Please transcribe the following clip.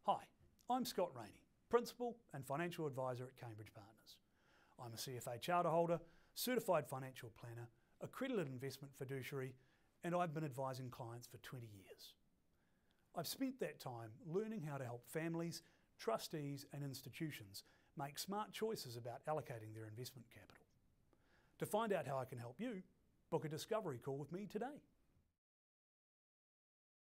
Hi, I'm Scott Rainey, Principal and Financial Advisor at Cambridge Partners. I'm a CFA charter holder, Certified Financial Planner, Accredited Investment Fiduciary, and I've been advising clients for 20 years. I've spent that time learning how to help families, trustees and institutions make smart choices about allocating their investment capital. To find out how I can help you, book a discovery call with me today.